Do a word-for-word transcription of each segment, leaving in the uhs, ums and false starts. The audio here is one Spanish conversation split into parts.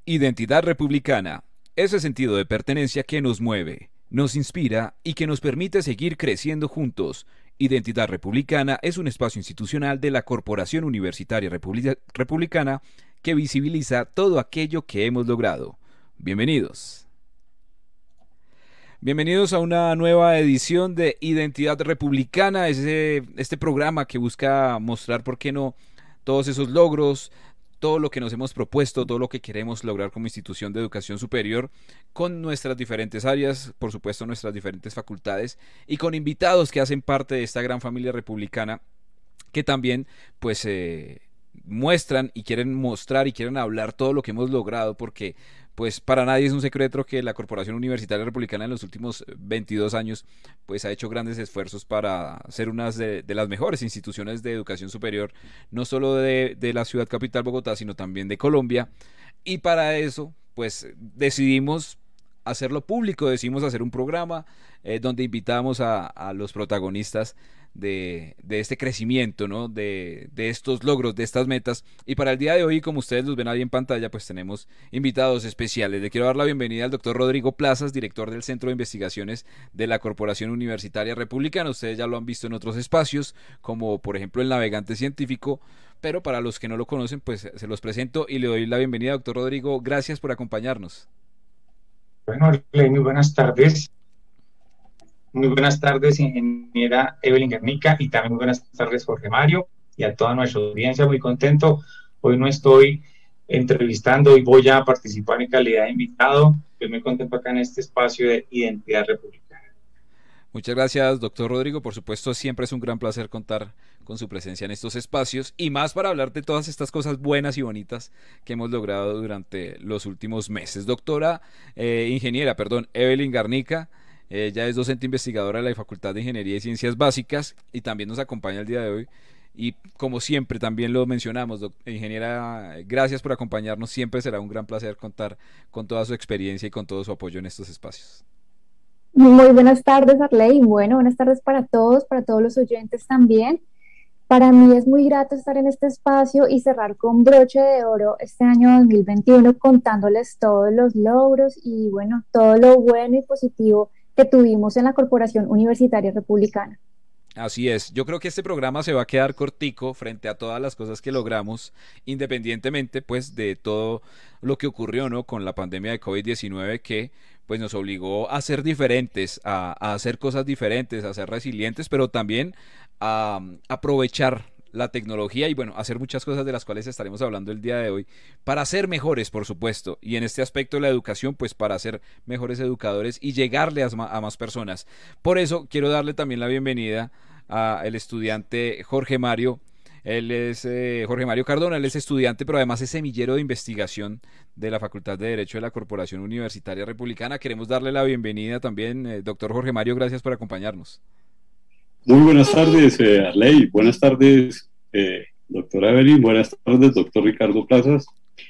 Identidad republicana, ese sentido de pertenencia que nos mueve, nos inspira y que nos permite seguir creciendo juntos. Identidad Republicana es un espacio institucional de la Corporación Universitaria Republi- Republicana que visibiliza todo aquello que hemos logrado. Bienvenidos. Bienvenidos a una nueva edición de Identidad Republicana, ese, este programa que busca mostrar, por qué no, todos esos logros, todo lo que nos hemos propuesto, todo lo que queremos lograr como institución de educación superior, con nuestras diferentes áreas, por supuesto nuestras diferentes facultades, y con invitados que hacen parte de esta gran familia republicana, que también pues eh, muestran y quieren mostrar y quieren hablar todo lo que hemos logrado, porque pues para nadie es un secreto que la Corporación Universitaria Republicana en los últimos veintidós años pues ha hecho grandes esfuerzos para ser una de, de las mejores instituciones de educación superior, no solo de, de la ciudad capital Bogotá, sino también de Colombia. Y para eso pues decidimos hacerlo público, decidimos hacer un programa eh, donde invitamos a, a los protagonistas de, de este crecimiento, ¿no? de, de estos logros, de estas metas. Y para el día de hoy, como ustedes los ven ahí en pantalla, pues tenemos invitados especiales. Le quiero dar la bienvenida al doctor Rodrigo Plazas, director del Centro de Investigaciones de la Corporación Universitaria Republicana. Ustedes ya lo han visto en otros espacios, como por ejemplo el Navegante Científico, pero para los que no lo conocen, pues se los presento y le doy la bienvenida, doctor Rodrigo. Gracias por acompañarnos. Bueno, Arley, muy buenas tardes. Muy buenas tardes, ingeniera Evelyn Guernica, y también muy buenas tardes, Jorge Mario, y a toda nuestra audiencia. Muy contento. Hoy no estoy entrevistando, hoy voy a participar en calidad de invitado. Estoy muy contento acá en este espacio de Identidad Republicana. Muchas gracias, doctor Rodrigo. Por supuesto, siempre es un gran placer contar con su presencia en estos espacios y más para hablar de todas estas cosas buenas y bonitas que hemos logrado durante los últimos meses. Doctora, eh, ingeniera, perdón, Evelyn Garnica, eh, ella es docente investigadora de la Facultad de Ingeniería y Ciencias Básicas y también nos acompaña el día de hoy. Y como siempre también lo mencionamos, doc, ingeniera, gracias por acompañarnos. Siempre será un gran placer contar con toda su experiencia y con todo su apoyo en estos espacios. Muy buenas tardes, Arley. Bueno, buenas tardes para todos, para todos los oyentes también. Para mí es muy grato estar en este espacio y cerrar con broche de oro este año dos mil veintiuno contándoles todos los logros y bueno, todo lo bueno y positivo que tuvimos en la Corporación Universitaria Republicana. Así es, yo creo que este programa se va a quedar cortico frente a todas las cosas que logramos, independientemente pues de todo lo que ocurrió, ¿no? Con la pandemia de COVID diecinueve, que pues nos obligó a ser diferentes, a, a hacer cosas diferentes, a ser resilientes, pero también a, a aprovechar la tecnología y bueno, hacer muchas cosas de las cuales estaremos hablando el día de hoy para ser mejores, por supuesto, y en este aspecto de la educación, pues para ser mejores educadores y llegarle a, a más personas. Por eso quiero darle también la bienvenida al estudiante Jorge Mario. Él es eh, Jorge Mario Cardona, él es estudiante, pero además es semillero de investigación de la Facultad de Derecho de la Corporación Universitaria Republicana. Queremos darle la bienvenida también, eh, doctor Jorge Mario, gracias por acompañarnos. Muy buenas tardes, eh, Arley. Buenas tardes, eh, doctora Evelyn. Buenas tardes, doctor Ricardo Plazas.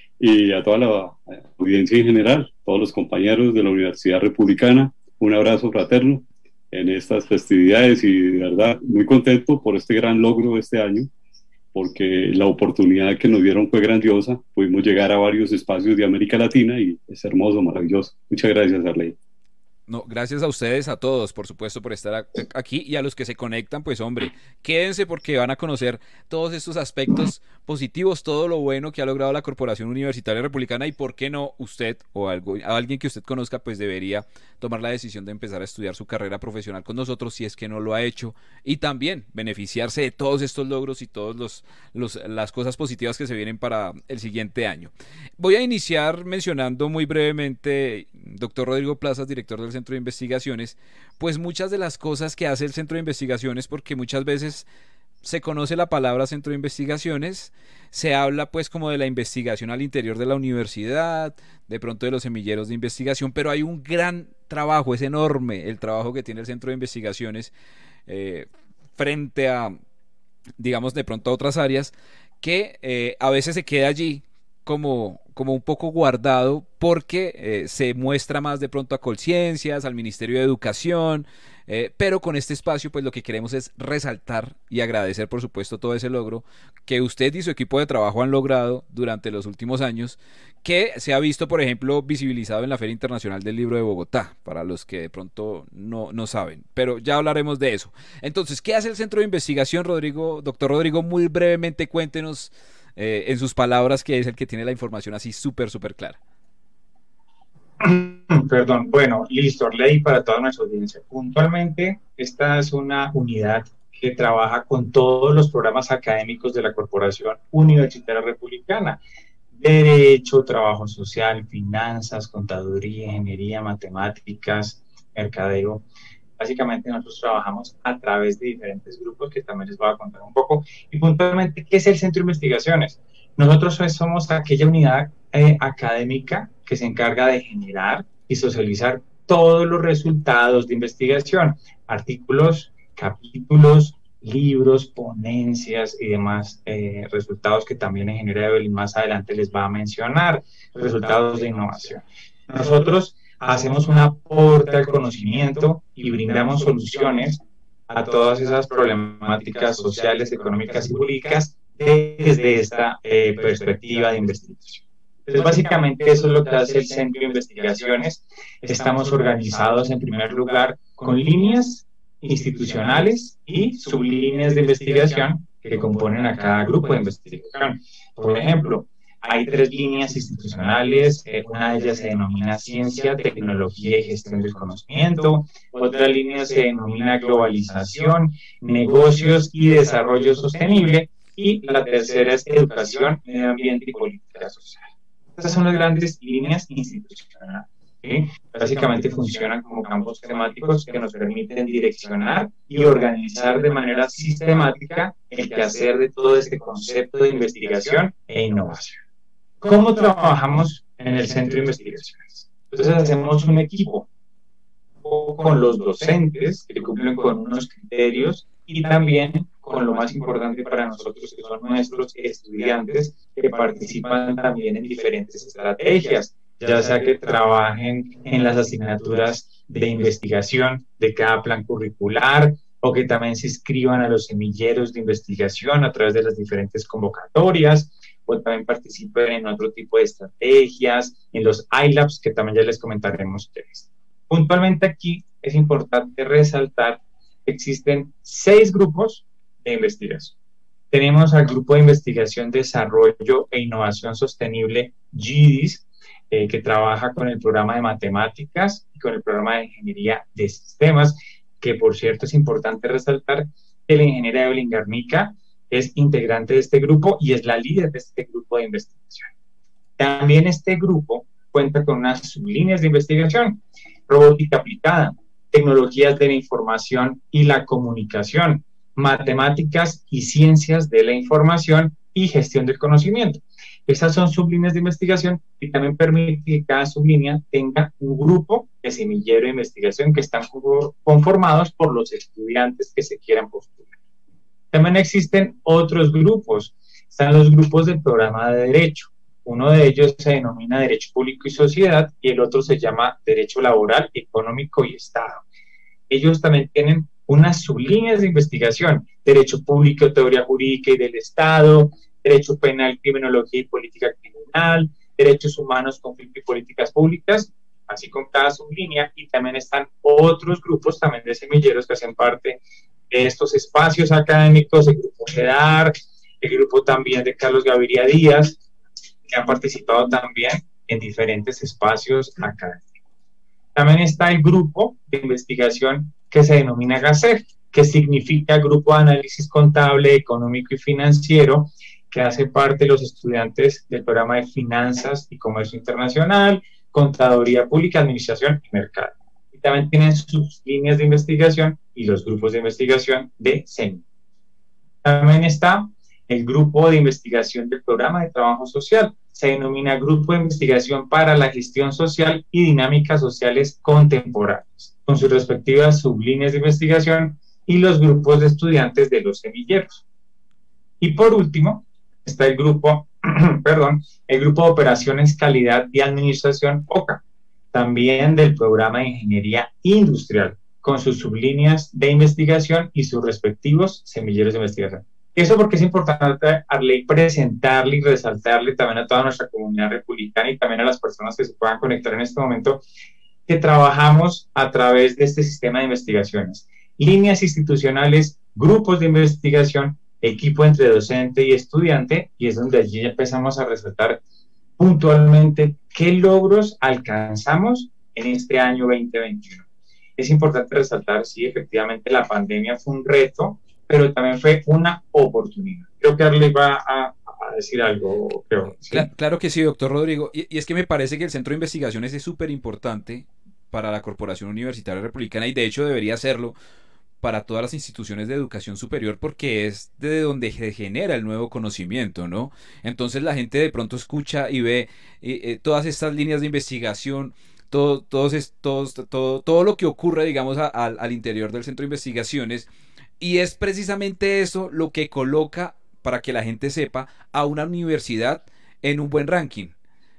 Y a toda la audiencia en general, todos los compañeros de la Universidad Republicana. Un abrazo fraterno en estas festividades y de verdad muy contento por este gran logro de este año, porque la oportunidad que nos dieron fue grandiosa. Pudimos llegar a varios espacios de América Latina y es hermoso, maravilloso. Muchas gracias, Arley. No, gracias a ustedes, a todos, por supuesto, por estar aquí y a los que se conectan, pues hombre, quédense porque van a conocer todos estos aspectos positivos, todo lo bueno que ha logrado la Corporación Universitaria Republicana y por qué no usted o algo, a alguien que usted conozca, pues debería tomar la decisión de empezar a estudiar su carrera profesional con nosotros si es que no lo ha hecho y también beneficiarse de todos estos logros y todas los, los, las cosas positivas que se vienen para el siguiente año. Voy a iniciar mencionando muy brevemente, doctor Rodrigo Plazas, director del Centro de Investigaciones, pues muchas de las cosas que hace el Centro de Investigaciones, porque muchas veces se conoce la palabra Centro de Investigaciones, se habla pues como de la investigación al interior de la universidad, de pronto de los semilleros de investigación, pero hay un gran trabajo, es enorme el trabajo que tiene el Centro de Investigaciones eh, frente a, digamos, de pronto a otras áreas, que eh, a veces se queda allí como, como un poco guardado porque eh, se muestra más de pronto a Colciencias, al Ministerio de Educación, Eh, pero con este espacio, pues lo que queremos es resaltar y agradecer, por supuesto, todo ese logro que usted y su equipo de trabajo han logrado durante los últimos años, que se ha visto, por ejemplo, visibilizado en la Feria Internacional del Libro de Bogotá, para los que de pronto no, no saben, pero ya hablaremos de eso. Entonces, ¿qué hace el Centro de Investigación, Rodrigo? Doctor Rodrigo, muy brevemente cuéntenos eh, en sus palabras, que es el que tiene la información así súper, súper clara. Perdón, bueno, listo, ley para toda nuestra audiencia. Puntualmente, esta es una unidad que trabaja con todos los programas académicos de la Corporación Universitaria Republicana: Derecho, Trabajo Social, Finanzas, Contaduría, Ingeniería, Matemáticas, Mercadeo. Básicamente nosotros trabajamos a través de diferentes grupos que también les voy a contar un poco. Y puntualmente, ¿qué es el Centro de Investigaciones? Nosotros somos aquella unidad eh, académica que se encarga de generar y socializar todos los resultados de investigación, artículos, capítulos, libros, ponencias y demás eh, resultados que también en Ingeniería Evelyn más adelante les va a mencionar, resultados de innovación. Nosotros hacemos un aporte al conocimiento y brindamos soluciones a todas esas problemáticas sociales, económicas y políticas desde esta eh, perspectiva de investigación. Entonces, básicamente eso es lo que hace el Centro de Investigaciones. Estamos organizados en primer lugar con líneas institucionales y sublíneas de investigación que componen a cada grupo de investigación. Por ejemplo, hay tres líneas institucionales, eh, una de ellas se denomina Ciencia, Tecnología y Gestión del Conocimiento, otra línea se denomina Globalización, Negocios y Desarrollo Sostenible, y la tercera es Educación, Medio Ambiente y Política Social. Estas son las grandes líneas institucionales. ¿Sí? Básicamente funcionan como campos temáticos que nos permiten direccionar y organizar de manera sistemática el quehacer de todo este concepto de investigación e innovación. ¿Cómo trabajamos en el Centro de Investigaciones? Entonces hacemos un equipo con los docentes que cumplen con unos criterios y también con lo más importante para nosotros, que son nuestros estudiantes, que participan también en diferentes estrategias, ya sea que trabajen en las asignaturas de investigación de cada plan curricular, o que también se inscriban a los semilleros de investigación a través de las diferentes convocatorias, o también participen en otro tipo de estrategias, en los I LABs, que también ya les comentaremos a ustedes. Puntualmente aquí es importante resaltar que existen seis grupos de investigación. Tenemos al Grupo de Investigación, Desarrollo e Innovación Sostenible, G I D I S, eh, que trabaja con el programa de matemáticas y con el programa de ingeniería de sistemas, que por cierto es importante resaltar que la ingeniera Evelyn Garnica es integrante de este grupo y es la líder de este grupo de investigación. También este grupo cuenta con unas sublíneas de investigación: robótica aplicada, tecnologías de la información y la comunicación, matemáticas y ciencias de la información y gestión del conocimiento. Estas son sublíneas de investigación y también permite que cada sublínea tenga un grupo de semillero de investigación que están conformados por los estudiantes que se quieran postular. También existen otros grupos. Están los grupos del programa de Derecho. Uno de ellos se denomina Derecho Público y Sociedad y el otro se llama Derecho Laboral, Económico y Estado. Ellos también tienen unas sublíneas de investigación: Derecho Público, Teoría Jurídica y del Estado, Derecho Penal, Criminología y Política Criminal, Derechos Humanos, Conflicto y Políticas Públicas, así con cada sublínea. Y también están otros grupos también de semilleros que hacen parte de estos espacios académicos: el grupo GEDAR, el grupo también de Carlos Gaviria Díaz, que han participado también en diferentes espacios académicos. También está el grupo de investigación que se denomina GACEF, que significa Grupo de Análisis Contable, Económico y Financiero, que hace parte de los estudiantes del programa de Finanzas y Comercio Internacional, Contaduría Pública, Administración y Mercado. Y también tienen sus líneas de investigación y los grupos de investigación de C E M I. También está el grupo de investigación del programa de trabajo social. Se denomina Grupo de Investigación para la Gestión Social y Dinámicas Sociales Contemporáneas, con sus respectivas sublíneas de investigación y los grupos de estudiantes de los semilleros. Y por último, está el grupo, perdón, el Grupo de Operaciones, Calidad y Administración, O C A, también del programa de Ingeniería Industrial, con sus sublíneas de investigación y sus respectivos semilleros de investigación. Eso porque es importante, Arley, presentarle y resaltarle también a toda nuestra comunidad republicana y también a las personas que se puedan conectar en este momento, que trabajamos a través de este sistema de investigaciones. Líneas institucionales, grupos de investigación, equipo entre docente y estudiante, y es donde allí empezamos a resaltar puntualmente qué logros alcanzamos en este año veinte veintiuno. Es importante resaltar, sí, efectivamente la pandemia fue un reto, pero también fue una oportunidad. Creo que Arley va a, a decir algo, creo. ¿Sí? Claro, claro que sí, doctor Rodrigo. Y, y es que me parece que el Centro de Investigaciones es súper importante para la Corporación Universitaria Republicana, y de hecho debería serlo para todas las instituciones de educación superior, porque es de donde se genera el nuevo conocimiento, ¿no? Entonces la gente de pronto escucha y ve eh, eh, todas estas líneas de investigación, todo, todos, todos, todo, todo lo que ocurre, digamos, a, a, al interior del Centro de Investigaciones, y es precisamente eso lo que coloca, para que la gente sepa, a una universidad en un buen ranking.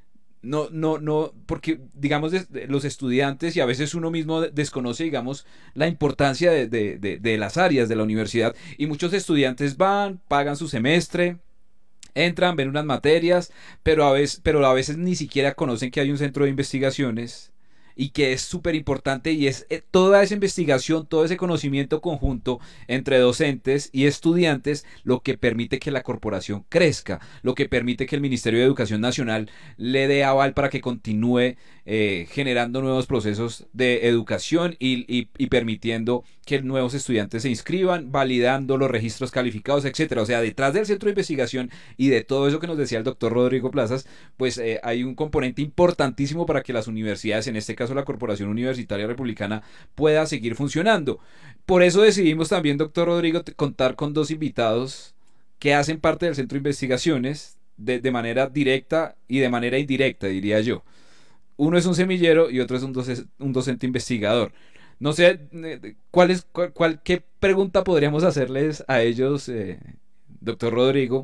No, no, no, porque digamos los estudiantes y a veces uno mismo desconoce, digamos, la importancia de, de, de, de las áreas de la universidad, y muchos estudiantes van, pagan su semestre, entran, ven unas materias, pero a veces, pero a veces ni siquiera conocen que hay un centro de investigaciones y que es súper importante, y es eh, toda esa investigación, todo ese conocimiento conjunto entre docentes y estudiantes lo que permite que la corporación crezca, lo que permite que el Ministerio de Educación Nacional le dé aval para que continúe eh, generando nuevos procesos de educación y, y, y permitiendo que nuevos estudiantes se inscriban, validando los registros calificados, etcétera. O sea, detrás del centro de investigación y de todo eso que nos decía el doctor Rodrigo Plazas, pues eh, hay un componente importantísimo para que las universidades, en este caso la Corporación Universitaria Republicana, pueda seguir funcionando. Por eso decidimos también, doctor Rodrigo, contar con dos invitados que hacen parte del Centro de Investigaciones de, de manera directa y de manera indirecta, diría yo. Uno es un semillero y otro es un, doce, un docente investigador. No sé, ¿cuál es, cuál, cuál, ¿qué pregunta podríamos hacerles a ellos, eh, doctor Rodrigo,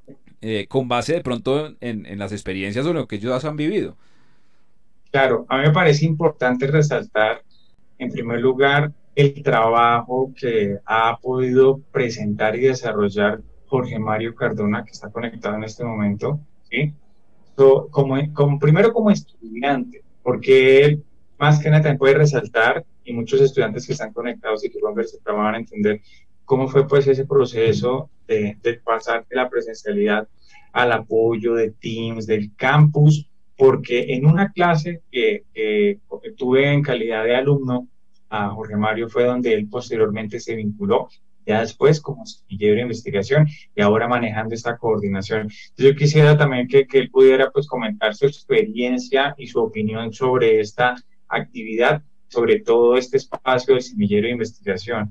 eh, con base de pronto en, en las experiencias o lo que ellos han vivido? Claro, a mí me parece importante resaltar, en primer lugar, el trabajo que ha podido presentar y desarrollar Jorge Mario Cardona, que está conectado en este momento, ¿sí? So, como, como, primero como estudiante, porque él más que nada también puede resaltar, y muchos estudiantes que están conectados y que van a ver ese programa van a entender cómo fue pues ese proceso de, de pasar de la presencialidad al apoyo de Teams, del campus, porque en una clase que, que tuve en calidad de alumno a Jorge Mario fue donde él posteriormente se vinculó, ya después como semillero de investigación y ahora manejando esta coordinación. Entonces yo quisiera también que, que él pudiera pues comentar su experiencia y su opinión sobre esta actividad, sobre todo este espacio de semillero de investigación.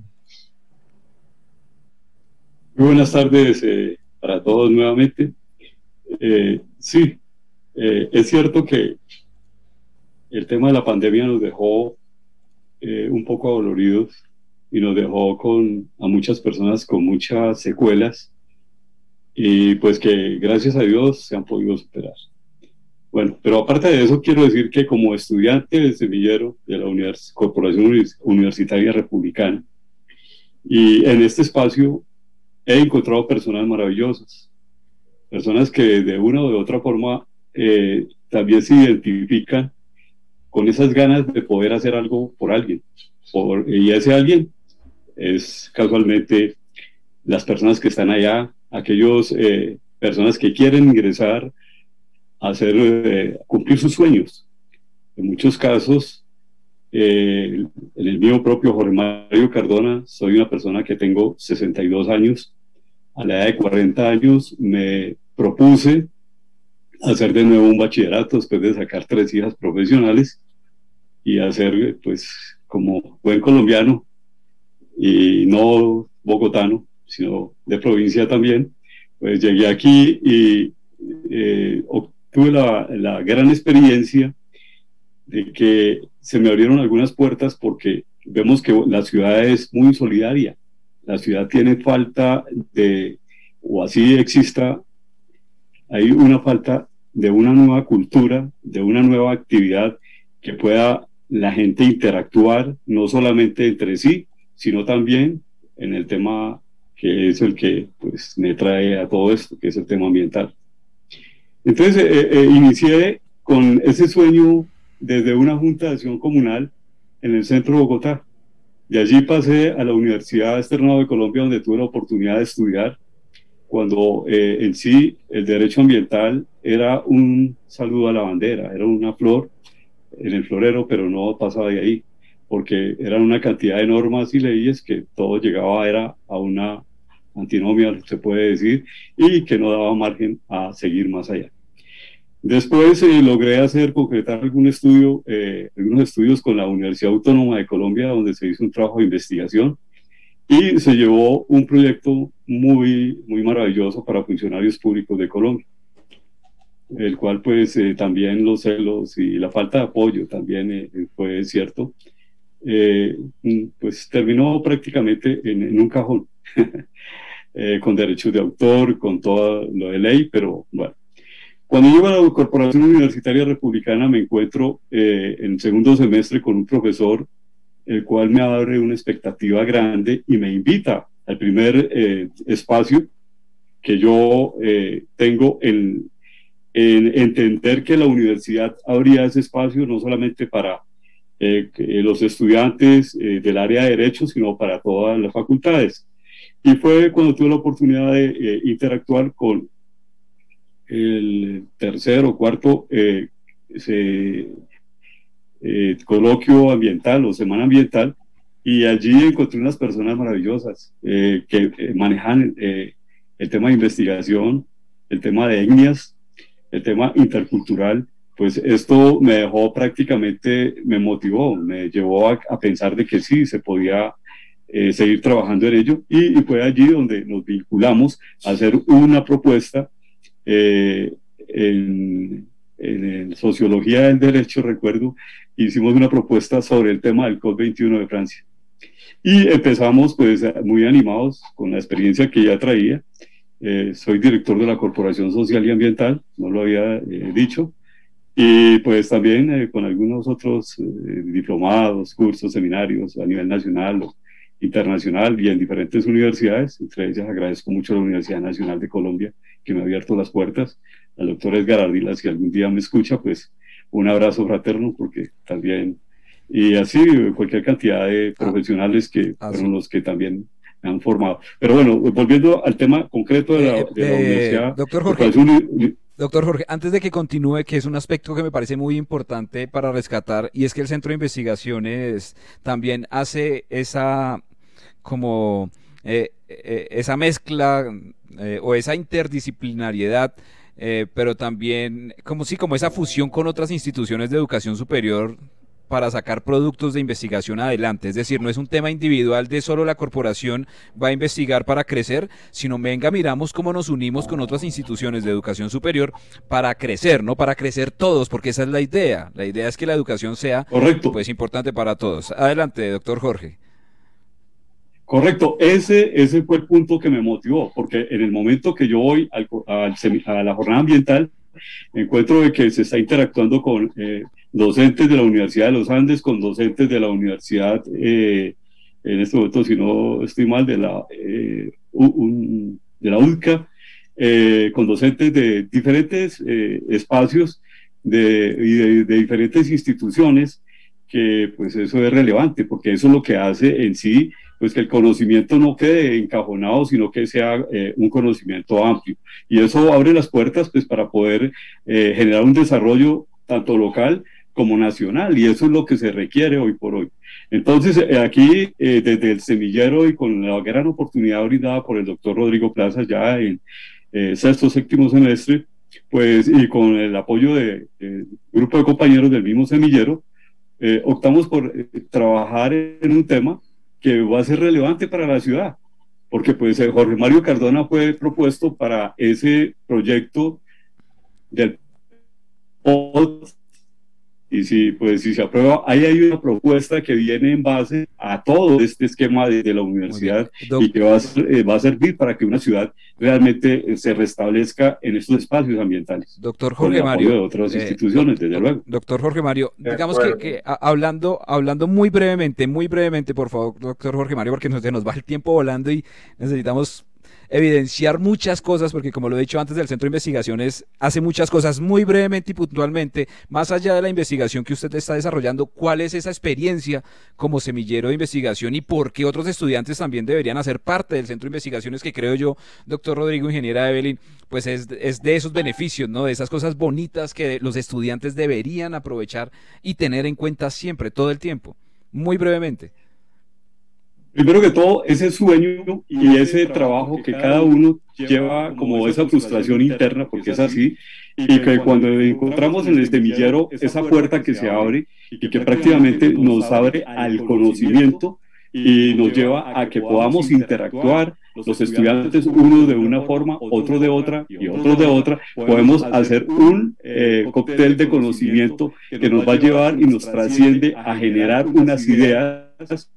Muy buenas tardes eh, para todos nuevamente. Eh, sí, eh, es cierto que el tema de la pandemia nos dejó eh, un poco adoloridos y nos dejó con, a muchas personas con muchas secuelas, y pues que gracias a Dios se han podido superar. Bueno, pero aparte de eso quiero decir que como estudiante de semillero de la Univers- Corporación Universitaria Republicana, y en este espacio he encontrado personas maravillosas, personas que de una o de otra forma eh, también se identifican con esas ganas de poder hacer algo por alguien, por, y ese alguien es casualmente las personas que están allá, aquellas eh, personas que quieren ingresar a hacer, eh, cumplir sus sueños. En muchos casos, eh, en el mío propio, Jorge Mario Cardona, soy una persona que tengo sesenta y dos años. A la edad de cuarenta años me propuse hacer de nuevo un bachillerato después de sacar tres hijas profesionales y hacer, pues, como buen colombiano y no bogotano, sino de provincia también, pues llegué aquí y eh, obtuve la, la gran experiencia de que se me abrieron algunas puertas, porque vemos que la ciudad es muy solidaria. La ciudad tiene falta de, o así exista, hay una falta de una nueva cultura, de una nueva actividad que pueda la gente interactuar, no solamente entre sí, sino también en el tema que es el que pues, me trae a todo esto, que es el tema ambiental. Entonces, eh, eh, inicié con ese sueño desde una junta de acción comunal en el centro de Bogotá. De allí pasé a la Universidad Externado de Colombia, donde tuve la oportunidad de estudiar, cuando eh, en sí el derecho ambiental era un saludo a la bandera, era una flor en el florero, pero no pasaba de ahí, porque eran una cantidad de normas y leyes que todo llegaba era a una antinomia, se puede decir, y que no daba margen a seguir más allá. Después eh, logré hacer, concretar algún estudio, eh, algunos estudios con la Universidad Autónoma de Colombia, donde se hizo un trabajo de investigación y se llevó un proyecto muy, muy maravilloso para funcionarios públicos de Colombia, el cual pues eh, también los celos y la falta de apoyo también eh, fue cierto, eh, pues terminó prácticamente en, en un cajón, eh, con derechos de autor, con todo lo de ley, pero bueno. Cuando llego a la Corporación Universitaria Republicana me encuentro eh, en segundo semestre con un profesor, el cual me abre una expectativa grande y me invita al primer eh, espacio que yo eh, tengo en, en entender que la universidad abría ese espacio no solamente para eh, los estudiantes eh, del área de Derecho, sino para todas las facultades. Y fue cuando tuve la oportunidad de eh, interactuar con el tercer o cuarto eh, se, eh, coloquio ambiental o semana ambiental, y allí encontré unas personas maravillosas eh, que eh, manejan eh, el tema de investigación, el tema de etnias, el tema intercultural. Pues esto me dejó prácticamente, me motivó, me llevó a, a pensar de que sí, se podía eh, seguir trabajando en ello, y, y fue allí donde nos vinculamos a hacer una propuesta Eh, en, en Sociología del Derecho, recuerdo, hicimos una propuesta sobre el tema del COP veintiuno de Francia. Y empezamos pues muy animados con la experiencia que ya traía. Eh, soy director de la Corporación Social y Ambiental, no lo había eh, dicho, y pues también eh, con algunos otros eh, diplomados, cursos, seminarios a nivel nacional o internacional y en diferentes universidades. Entre ellas agradezco mucho a la Universidad Nacional de Colombia, que me ha abierto las puertas, al doctor Edgar Ardila, si algún día me escucha, pues un abrazo fraterno, porque también, y así cualquier cantidad de profesionales que ah, fueron sí. los que también me han formado. Pero bueno, volviendo al tema concreto de la, de la eh, universidad. Doctor Jorge, un, doctor Jorge, antes de que continúe, que es un aspecto que me parece muy importante para rescatar, y es que el Centro de Investigaciones también hace esa, como, eh, eh, esa mezcla eh, o esa interdisciplinariedad, eh, pero también como sí, como esa fusión con otras instituciones de educación superior para sacar productos de investigación adelante. Es decir, no es un tema individual de solo la corporación va a investigar para crecer, sino venga, miramos cómo nos unimos con otras instituciones de educación superior para crecer, ¿no? Para crecer todos, porque esa es la idea. La idea es que la educación sea Correcto. Pues importante para todos. Adelante, doctor Jorge. Correcto, ese, ese fue el punto que me motivó, porque en el momento que yo voy al, al, a la jornada ambiental, encuentro de que se está interactuando con eh, docentes de la Universidad de los Andes, con docentes de la Universidad, eh, en este momento, si no estoy mal, de la, eh, un, de la U D C A, eh, con docentes de diferentes eh, espacios de, y de, de diferentes instituciones, que pues eso es relevante, porque eso es lo que hace en sí, pues que el conocimiento no quede encajonado, sino que sea eh, un conocimiento amplio. Y eso abre las puertas pues para poder eh, generar un desarrollo tanto local como nacional, y eso es lo que se requiere hoy por hoy. Entonces, eh, aquí, eh, desde el semillero y con la gran oportunidad brindada por el doctor Rodrigo Plaza ya en eh, sexto, séptimo semestre, pues, y con el apoyo de, de grupo de compañeros del mismo semillero, eh, optamos por eh, trabajar en un tema que va a ser relevante para la ciudad, porque pues Jorge Mario Cardona fue propuesto para ese proyecto del Y si, pues, si se aprueba, ahí hay una propuesta que viene en base a todo este esquema de, de la universidad y que va a, ser, eh, va a servir para que una ciudad realmente eh, se restablezca en estos espacios ambientales. Doctor Jorge con el Mario. apoyo de otras instituciones, eh, desde luego. Doctor Jorge Mario, digamos que, que a, hablando, hablando muy brevemente, muy brevemente, por favor, doctor Jorge Mario, porque nos, se nos va el tiempo volando y necesitamos evidenciar muchas cosas, porque como lo he dicho antes, del Centro de Investigaciones hace muchas cosas muy brevemente y puntualmente. Más allá de la investigación que usted está desarrollando, ¿cuál es esa experiencia como semillero de investigación y por qué otros estudiantes también deberían hacer parte del Centro de Investigaciones, que creo yo, doctor Rodrigo, ingeniera Evelyn, pues es, es de esos beneficios, ¿no? De esas cosas bonitas que los estudiantes deberían aprovechar y tener en cuenta siempre, todo el tiempo? Muy brevemente. Primero que todo, ese sueño y ese trabajo que cada uno lleva como esa frustración interna, porque es así, y que cuando encontramos en el semillero esa puerta que se abre y que prácticamente nos abre al conocimiento y nos lleva a que podamos interactuar, los estudiantes, uno de una forma, otro de otra y otro de otra, podemos hacer un eh, cóctel de conocimiento que nos va a llevar y nos trasciende a generar unas ideas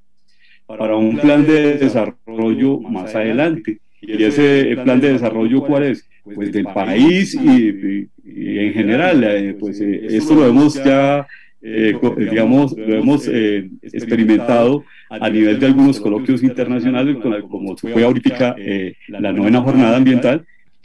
para un plan de desarrollo más adelante. ¿Y ese plan de desarrollo cuál es? Pues del país y, y, y en general, eh, pues eh, esto lo hemos ya, eh, digamos, lo hemos eh, experimentado a nivel de algunos coloquios internacionales, como fue ahorita eh, la novena jornada ambiental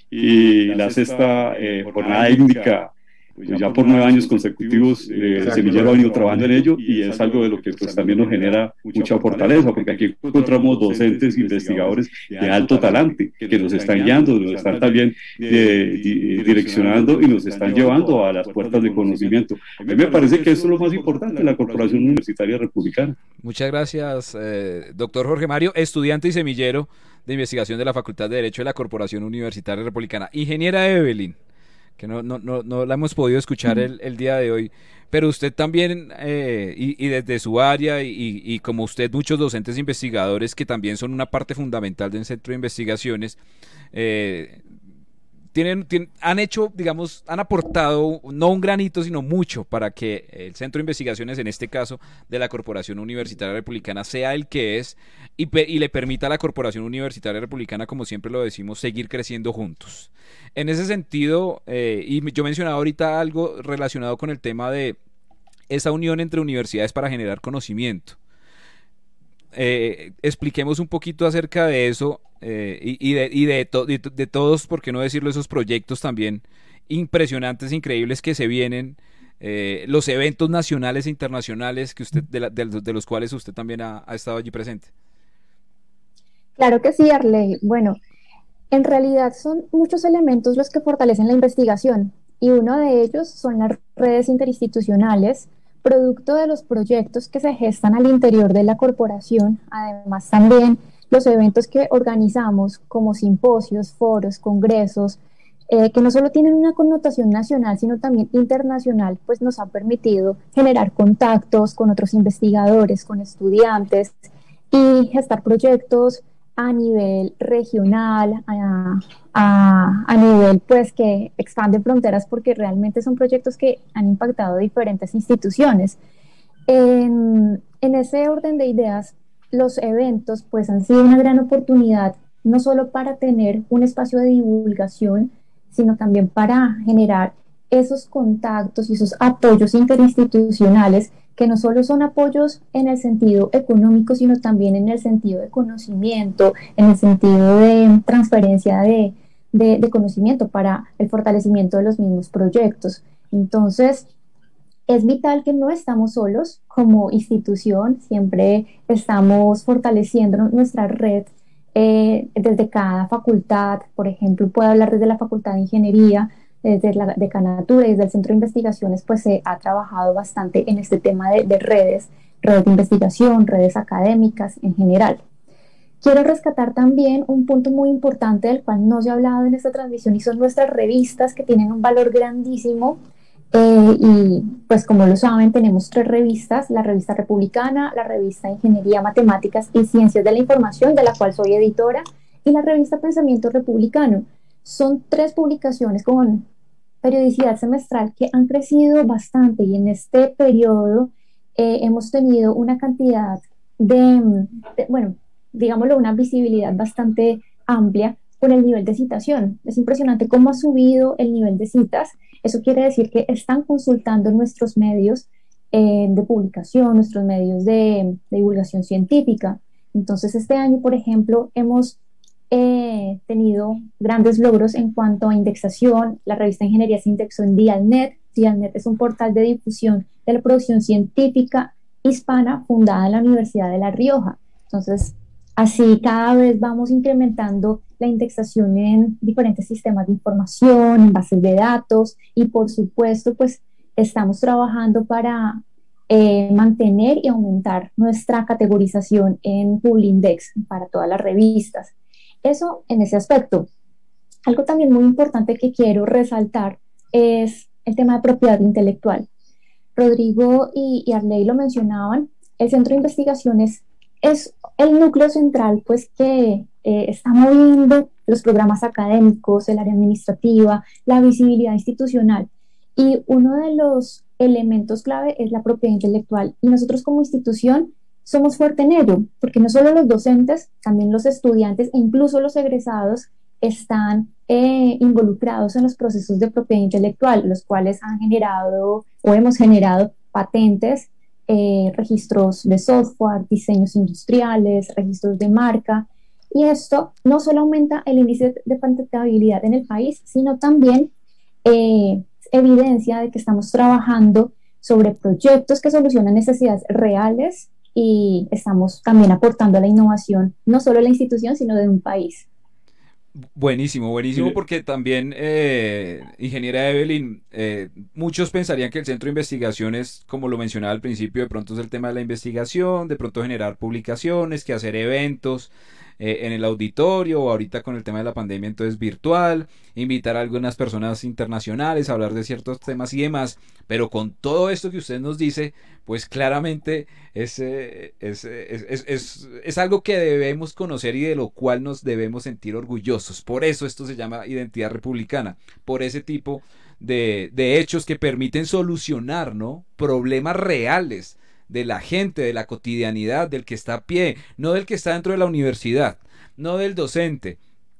y la sexta eh, jornada hídrica. Pues ya por nueve años consecutivos eh, el semillero ha venido trabajando en ello y es algo de lo que pues también nos genera mucha fortaleza, porque aquí encontramos docentes, investigadores de alto talante que nos están guiando, nos están también eh, di direccionando y nos están llevando a las puertas de conocimiento. A mí me parece que eso es lo más importante en la Corporación Universitaria Republicana. Muchas gracias, eh, doctor Jorge Mario, estudiante y semillero de investigación de la Facultad de Derecho de la Corporación Universitaria Republicana. Ingeniera Evelyn, que no, no, no, no la hemos podido escuchar el, el día de hoy, pero usted también, eh, y, y desde su área, y, y como usted, muchos docentes e investigadores que también son una parte fundamental del Centro de Investigaciones, eh, tienen, tienen, han hecho, digamos, han aportado no un granito, sino mucho para que el Centro de Investigaciones, en este caso de la Corporación Universitaria Republicana, sea el que es y, y le permita a la Corporación Universitaria Republicana, como siempre lo decimos, seguir creciendo juntos. En ese sentido, eh, y yo mencionaba ahorita algo relacionado con el tema de esa unión entre universidades para generar conocimiento. Eh, expliquemos un poquito acerca de eso eh, y, y, de, y de, to, de, de todos, por qué no decirlo, esos proyectos también impresionantes, increíbles que se vienen, eh, los eventos nacionales e internacionales que usted, de, la, de, de los cuales usted también ha, ha estado allí presente. Claro que sí, Arley. Bueno, en realidad son muchos elementos los que fortalecen la investigación y uno de ellos son las redes interinstitucionales, producto de los proyectos que se gestan al interior de la corporación. Además también los eventos que organizamos como simposios, foros, congresos, eh, que no solo tienen una connotación nacional sino también internacional, pues nos han permitido generar contactos con otros investigadores, con estudiantes y gestar proyectos a nivel regional, a, a, a nivel pues que expanden fronteras, porque realmente son proyectos que han impactado diferentes instituciones. En, en ese orden de ideas, los eventos pues han sido una gran oportunidad, no solo para tener un espacio de divulgación, sino también para generar esos contactos y esos apoyos interinstitucionales que no solo son apoyos en el sentido económico, sino también en el sentido de conocimiento, en el sentido de transferencia de, de, de conocimiento para el fortalecimiento de los mismos proyectos. Entonces, es vital que no estamos solos como institución, siempre estamos fortaleciendo nuestra red eh, desde cada facultad. Por ejemplo, puedo hablar desde la Facultad de Ingeniería, desde la decanatura y desde el Centro de Investigaciones, pues se ha trabajado bastante en este tema de, de redes, redes de investigación, redes académicas en general. Quiero rescatar también un punto muy importante del cual no se ha hablado en esta transmisión y son nuestras revistas, que tienen un valor grandísimo. Eh, y pues como lo saben, tenemos tres revistas: la revista Republicana, la revista Ingeniería, Matemáticas y Ciencias de la Información, de la cual soy editora, y la revista Pensamiento Republicano. Son tres publicaciones con periodicidad semestral que han crecido bastante y en este periodo eh, hemos tenido una cantidad de, de, bueno, digámoslo, una visibilidad bastante amplia con el nivel de citación. Es impresionante cómo ha subido el nivel de citas. Eso quiere decir que están consultando nuestros medios eh, de publicación, nuestros medios de, de divulgación científica. Entonces, este año, por ejemplo, hemos eh, tenido grandes logros en cuanto a indexación. La revista Ingeniería se indexó en Dialnet. Dialnet es un portal de difusión de la producción científica hispana fundada en la Universidad de La Rioja. Entonces, así cada vez vamos incrementando la indexación en diferentes sistemas de información, en bases de datos y por supuesto pues estamos trabajando para eh, mantener y aumentar nuestra categorización en Publindex para todas las revistas. Eso en ese aspecto. Algo también muy importante que quiero resaltar es el tema de propiedad intelectual. Rodrigo y, y Arley lo mencionaban, el Centro de Investigaciones es el núcleo central pues que eh, está moviendo los programas académicos, el área administrativa, la visibilidad institucional y uno de los elementos clave es la propiedad intelectual y nosotros como institución somos fuertes en ello porque no solo los docentes, también los estudiantes e incluso los egresados están eh, involucrados en los procesos de propiedad intelectual, los cuales han generado o hemos generado patentes, Eh, registros de software, diseños industriales, registros de marca, y esto no solo aumenta el índice de patentabilidad en el país, sino también eh, evidencia de que estamos trabajando sobre proyectos que solucionan necesidades reales y estamos también aportando a la innovación, no solo de la institución, sino de un país. Buenísimo, buenísimo, porque también, eh, ingeniera Evelyn, eh, muchos pensarían que el centro de investigaciones, como lo mencionaba al principio, de pronto es el tema de la investigación, de pronto generar publicaciones, que hacer eventos eh, en el auditorio, o ahorita con el tema de la pandemia entonces virtual, invitar a algunas personas internacionales a hablar de ciertos temas y demás, pero con todo esto que usted nos dice, pues claramente es, eh, es, es, es, es, es algo que debemos conocer y de lo cual nos debemos sentir orgullosos. Por eso esto se llama identidad republicana, por ese tipo de, de hechos que permiten solucionar, ¿no?, problemas reales de la gente, de la cotidianidad, del que está a pie, no del que está dentro de la universidad, no del docente,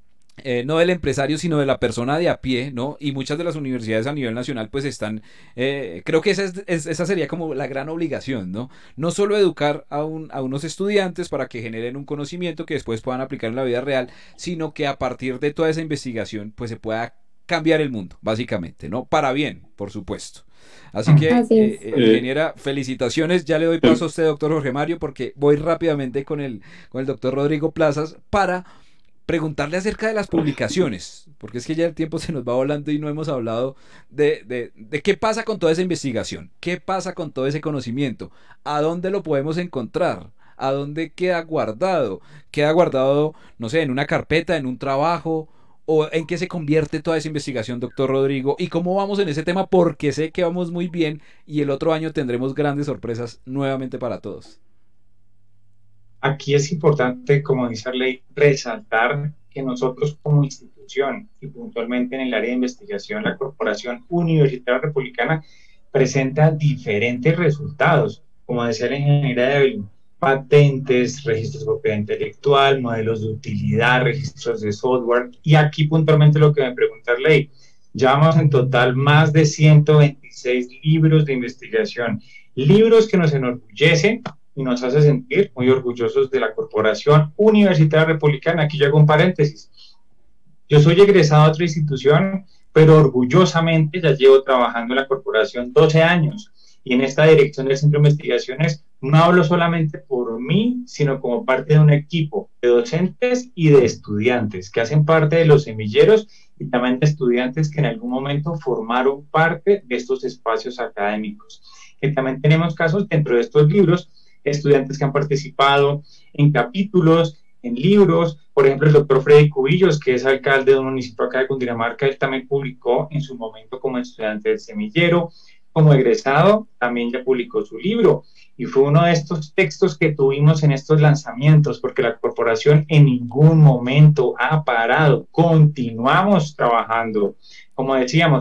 Eh, no del empresario, sino de la persona de a pie, ¿no? Y muchas de las universidades a nivel nacional pues están, eh, creo que esa, es, es, esa sería como la gran obligación, ¿no? No solo educar a, un, a unos estudiantes para que generen un conocimiento que después puedan aplicar en la vida real, sino que a partir de toda esa investigación pues se pueda cambiar el mundo, básicamente, ¿no? Para bien, por supuesto. Así que, Así es. eh, eh, ingeniera, felicitaciones. Ya le doy paso a usted, doctor Jorge Mario, porque voy rápidamente con el, con el doctor Rodrigo Plazas para preguntarle acerca de las publicaciones, porque es que ya el tiempo se nos va volando y no hemos hablado de, de, de qué pasa con toda esa investigación, qué pasa con todo ese conocimiento, a dónde lo podemos encontrar, a dónde queda guardado, queda guardado, no sé, en una carpeta, en un trabajo, o en qué se convierte toda esa investigación, doctor Rodrigo, y cómo vamos en ese tema, porque sé que vamos muy bien y el otro año tendremos grandes sorpresas nuevamente para todos. Aquí es importante, como dice Arley, resaltar que nosotros como institución y puntualmente en el área de investigación, la Corporación Universitaria Republicana presenta diferentes resultados, como decía la ingeniera Evelyn, patentes, registros de propiedad intelectual, modelos de utilidad, registros de software, y aquí puntualmente lo que me pregunta Arley, llevamos en total más de ciento veintiséis libros de investigación, libros que nos enorgullecen y nos hace sentir muy orgullosos de la Corporación Universitaria Republicana. Aquí yo hago un paréntesis. Yo soy egresado de otra institución, pero orgullosamente ya llevo trabajando en la corporación doce años y en esta dirección del Centro de Investigaciones no hablo solamente por mí, sino como parte de un equipo de docentes y de estudiantes que hacen parte de los semilleros y también de estudiantes que en algún momento formaron parte de estos espacios académicos. Que también tenemos casos dentro de estos libros, estudiantes que han participado en capítulos, en libros, por ejemplo el doctor Freddy Cubillos, que es alcalde de un municipio acá de Cundinamarca, él también publicó en su momento como estudiante del semillero, como egresado, también ya publicó su libro, y fue uno de estos textos que tuvimos en estos lanzamientos, porque la corporación en ningún momento ha parado, continuamos trabajando, como decíamos,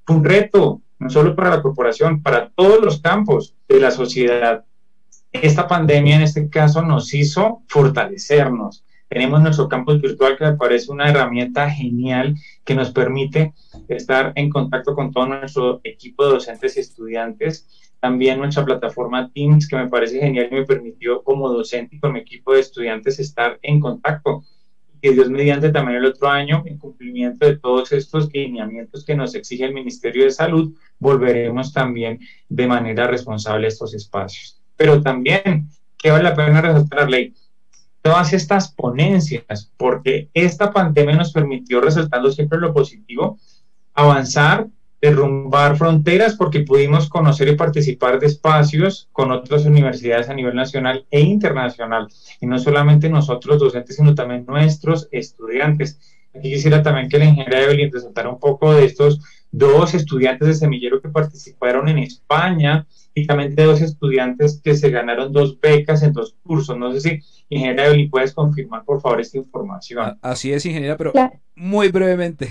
Fue un reto, no solo para la corporación, para todos los campos de la sociedad. Esta pandemia en este caso nos hizo fortalecernos. Tenemos nuestro campus virtual, que me parece una herramienta genial que nos permite estar en contacto con todo nuestro equipo de docentes y estudiantes. También nuestra plataforma Teams, que me parece genial y me permitió como docente y con mi equipo de estudiantes estar en contacto. Que Dios mediante también el otro año, en cumplimiento de todos estos lineamientos que nos exige el Ministerio de Salud, volveremos también de manera responsable a estos espacios. Pero también, que vale la pena resaltar, Ley, todas estas ponencias, porque esta pandemia nos permitió, resaltando siempre lo positivo, avanzar, derrumbar fronteras, porque pudimos conocer y participar de espacios con otras universidades a nivel nacional e internacional, y no solamente nosotros docentes, sino también nuestros estudiantes. Aquí quisiera también que la ingeniera Evelyn resaltara un poco de estos dos estudiantes de semillero que participaron en España, y también de dos estudiantes que se ganaron dos becas en dos cursos. No sé si, ingeniera Evelyn, puedes confirmar, por favor, esta información. Así es, ingeniera, pero Claro. muy brevemente.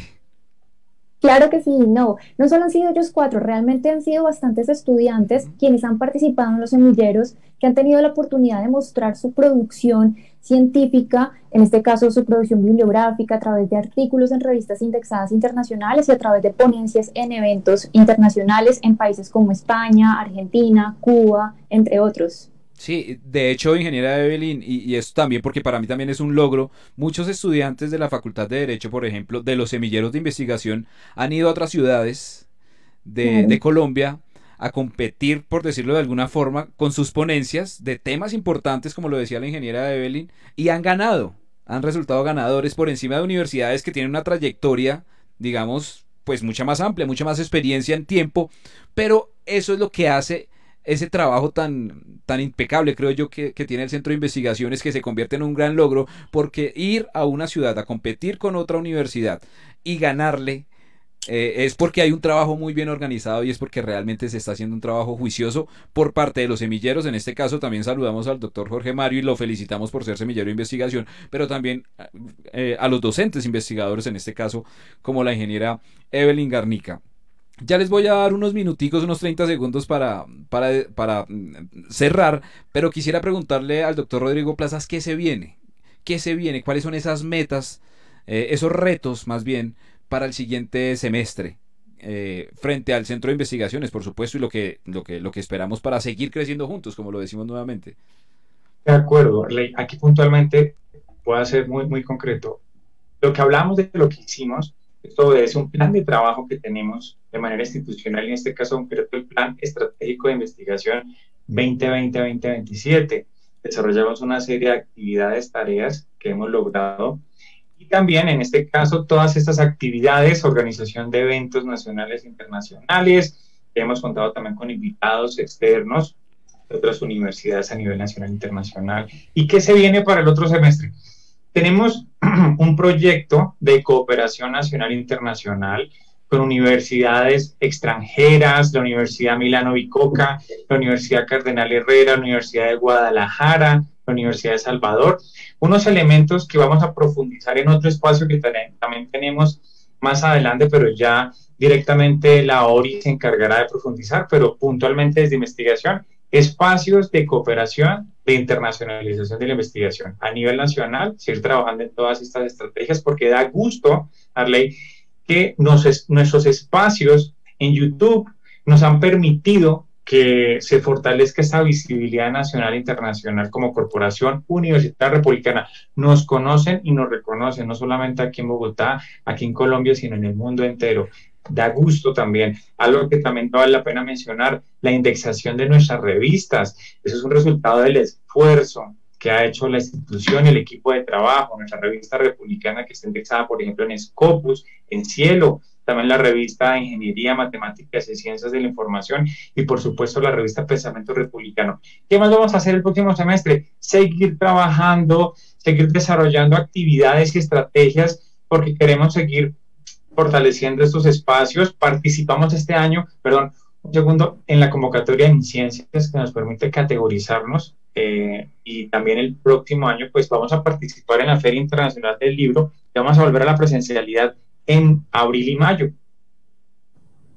Claro que sí, no, no solo han sido ellos cuatro, realmente han sido bastantes estudiantes quienes han participado en los semilleros, que han tenido la oportunidad de mostrar su producción científica, en este caso su producción bibliográfica a través de artículos en revistas indexadas internacionales y a través de ponencias en eventos internacionales en países como España, Argentina, Cuba, entre otros. Sí, de hecho, ingeniera Evelyn, y, y esto también porque para mí también es un logro, muchos estudiantes de la Facultad de Derecho, por ejemplo, de los semilleros de investigación, han ido a otras ciudades de, Claro. de Colombia a competir, por decirlo de alguna forma, con sus ponencias de temas importantes, como lo decía la ingeniera Evelyn, y han ganado, han resultado ganadores por encima de universidades que tienen una trayectoria, digamos, pues mucha más amplia, mucha más experiencia en tiempo, pero eso es lo que hace ese trabajo tan, tan impecable, creo yo, que, que tiene el Centro de Investigaciones, que se convierte en un gran logro, porque ir a una ciudad a competir con otra universidad y ganarle, eh, es porque hay un trabajo muy bien organizado y es porque realmente se está haciendo un trabajo juicioso por parte de los semilleros. En este caso también saludamos al doctor Jorge Mario y lo felicitamos por ser semillero de investigación, pero también eh, a los docentes investigadores, en este caso como la ingeniera Evelyn Garnica. Ya les voy a dar unos minuticos, unos treinta segundos para, para, para cerrar, pero quisiera preguntarle al doctor Rodrigo Plazas qué se viene, qué se viene, cuáles son esas metas, eh, esos retos más bien para el siguiente semestre, eh, frente al Centro de Investigaciones, por supuesto, y lo que, lo que, lo que esperamos para seguir creciendo juntos, como lo decimos nuevamente. De acuerdo, Ley, aquí puntualmente puedo ser muy, muy concreto. Lo que hablamos de lo que hicimos, esto es un plan de trabajo que tenemos de manera institucional, en este caso concreto el Plan Estratégico de Investigación veinte veinte a veinte veintisiete. Desarrollamos una serie de actividades, tareas que hemos logrado, y también en este caso todas estas actividades, organización de eventos nacionales e internacionales, hemos contado también con invitados externos de otras universidades a nivel nacional e internacional. ¿Y qué se viene para el otro semestre? Tenemos un proyecto de cooperación nacional e internacional con universidades extranjeras, la Universidad Milano Bicocca, la Universidad Cardenal Herrera, la Universidad de Guadalajara, la Universidad de Salvador, unos elementos que vamos a profundizar en otro espacio que también tenemos más adelante, pero ya directamente la O R I se encargará de profundizar, pero puntualmente desde investigación, espacios de cooperación, de internacionalización de la investigación a nivel nacional, seguir trabajando en todas estas estrategias, porque da gusto, Arley, que nos, nuestros espacios en YouTube nos han permitido que se fortalezca esta visibilidad nacional e internacional como corporación universitaria republicana. Nos conocen y nos reconocen, no solamente aquí en Bogotá, aquí en Colombia, sino en el mundo entero. Da gusto también. Algo que también vale la pena mencionar, la indexación de nuestras revistas. Eso es un resultado del esfuerzo que ha hecho la institución y el equipo de trabajo. Nuestra revista republicana, que está indexada, por ejemplo, en Scopus, en Cielo, también la revista Ingeniería, Matemáticas y Ciencias de la Información, y por supuesto la revista Pensamiento Republicano. ¿Qué más vamos a hacer el próximo semestre? Seguir trabajando, seguir desarrollando actividades y estrategias, porque queremos seguir fortaleciendo estos espacios. Participamos este año, perdón, un segundo, en la convocatoria en ciencias, que nos permite categorizarnos, eh, y también el próximo año pues vamos a participar en la Feria Internacional del Libro, y vamos a volver a la presencialidad en abril y mayo.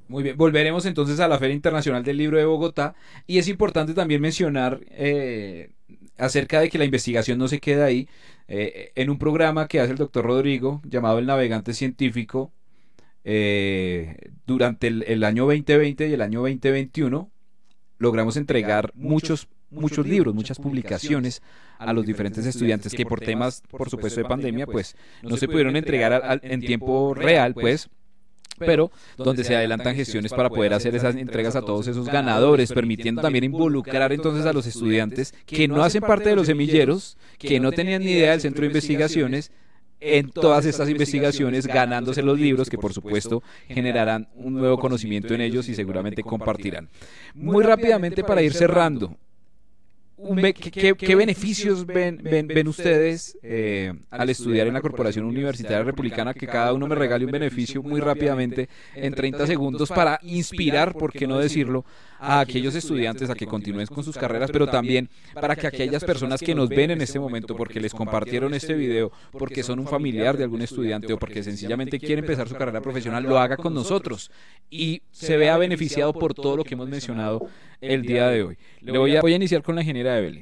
Muy bien, volveremos entonces a la Feria Internacional del Libro de Bogotá y es importante también mencionar eh, acerca de que la investigación no se queda ahí. Eh, en un programa que hace el doctor Rodrigo llamado El Navegante Científico, eh, durante el, el año veinte veinte y el año veinte veintiuno logramos entregar muchos, muchos libros, muchas publicaciones a los diferentes estudiantes que por temas, por supuesto, de pandemia, pues no se pudieron entregar a, a, en tiempo real, pues, pero donde se adelantan gestiones para poder hacer esas entregas a todos esos ganadores, permitiendo también involucrar entonces a los estudiantes que no hacen parte de los semilleros, que no tenían ni idea del centro de investigaciones, en todas estas investigaciones, ganándose los libros que por supuesto generarán un nuevo conocimiento en ellos y seguramente compartirán. Muy rápidamente para ir cerrando, ¿Qué, qué, ¿qué beneficios ven, ven, ven ustedes eh, al estudiar en la Corporación Universitaria Republicana? Que cada uno me regale un beneficio muy rápidamente en treinta segundos para inspirar, por qué no decirlo, a aquellos estudiantes a que continúen con sus carreras, pero también para que aquellas personas que nos ven en este momento porque les compartieron este video, porque son un familiar de algún estudiante o porque sencillamente quiere empezar su carrera profesional, lo haga con nosotros y se vea beneficiado por todo lo que hemos mencionado el día de hoy. Le voy a, voy a iniciar con la ingeniera Evelyn.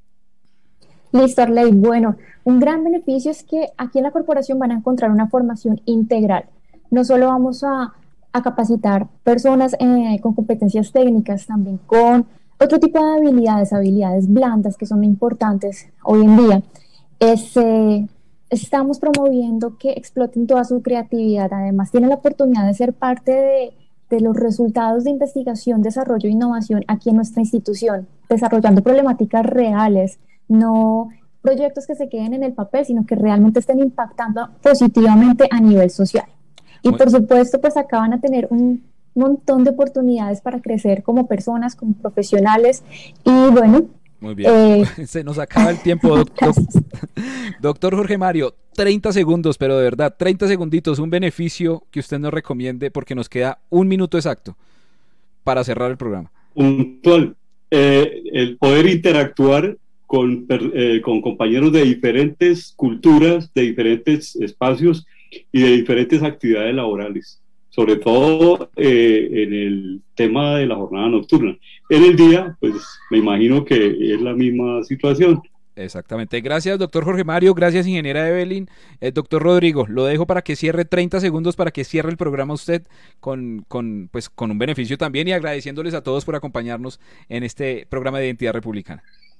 Listo, Arley. Bueno, un gran beneficio es que aquí en la corporación van a encontrar una formación integral. No solo vamos a, a capacitar personas eh, con competencias técnicas, también con otro tipo de habilidades, habilidades blandas que son importantes hoy en día. Es, eh, estamos promoviendo que exploten toda su creatividad. Además, tienen la oportunidad de ser parte de de los resultados de investigación, desarrollo e innovación aquí en nuestra institución, desarrollando problemáticas reales, no proyectos que se queden en el papel, sino que realmente estén impactando positivamente a nivel social. Y por supuesto, pues acá van a tener un montón de oportunidades para crecer como personas, como profesionales, y bueno... Muy bien, eh, se nos acaba el tiempo, doctor. Doctor Jorge Mario, treinta segundos, pero de verdad, treinta segunditos, un beneficio que usted nos recomiende, porque nos queda un minuto exacto para cerrar el programa. Puntual, eh, el poder interactuar con, eh, con compañeros de diferentes culturas, de diferentes espacios y de diferentes actividades laborales, sobre todo eh, en el tema de la jornada nocturna. En el día, pues me imagino que es la misma situación. Exactamente. Gracias, doctor Jorge Mario. Gracias, ingeniera Evelyn. Eh, doctor Rodrigo, lo dejo para que cierre treinta segundos, para que cierre el programa usted con, con, pues, con un beneficio también y agradeciéndoles a todos por acompañarnos en este programa de Identidad Republicana.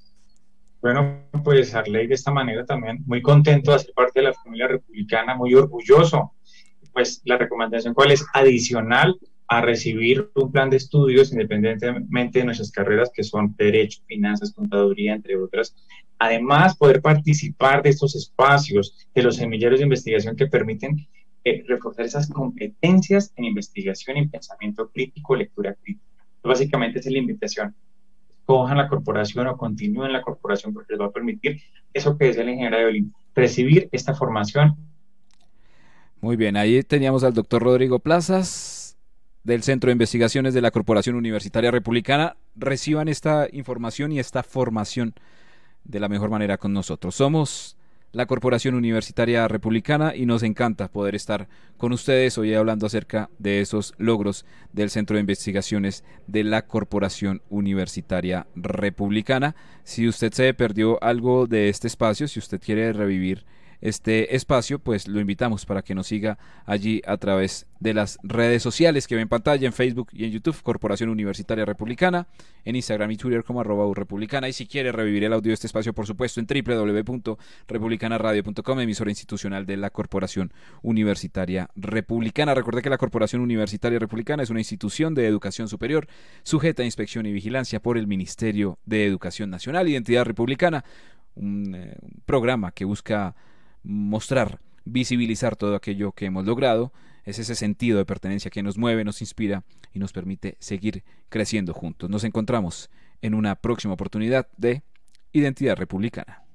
Bueno, pues Arley, de esta manera también muy contento de ser parte de la familia republicana, muy orgulloso. Pues la recomendación, ¿cuál es? Adicional a recibir un plan de estudios independientemente de nuestras carreras, que son Derecho, Finanzas, Contaduría, entre otras. Además, poder participar de estos espacios, de los semilleros de investigación que permiten eh, reforzar esas competencias en investigación y pensamiento crítico, lectura crítica. Entonces, básicamente esa es la invitación. Cojan la corporación o continúen la corporación, porque les va a permitir eso que decía la ingeniera Evelyn, recibir esta formación. Muy bien, ahí teníamos al doctor Rodrigo Plazas del Centro de Investigaciones de la Corporación Universitaria Republicana. Reciban esta información y esta formación de la mejor manera con nosotros. Somos la Corporación Universitaria Republicana y nos encanta poder estar con ustedes hoy hablando acerca de esos logros del Centro de Investigaciones de la Corporación Universitaria Republicana. Si usted se perdió algo de este espacio, si usted quiere revivir este espacio, pues lo invitamos para que nos siga allí a través de las redes sociales que ve en pantalla, en Facebook y en YouTube, Corporación Universitaria Republicana, en Instagram y Twitter como arroba republicana, y si quiere revivir el audio de este espacio, por supuesto, en doble u doble u doble u punto republicana radio punto com, emisora institucional de la Corporación Universitaria Republicana. Recuerde que la Corporación Universitaria Republicana es una institución de educación superior sujeta a inspección y vigilancia por el Ministerio de Educación Nacional. Identidad Republicana, un, eh, un programa que busca mostrar, visibilizar todo aquello que hemos logrado. Es ese sentido de pertenencia que nos mueve, nos inspira y nos permite seguir creciendo juntos. Nos encontramos en una próxima oportunidad de Identidad Republicana.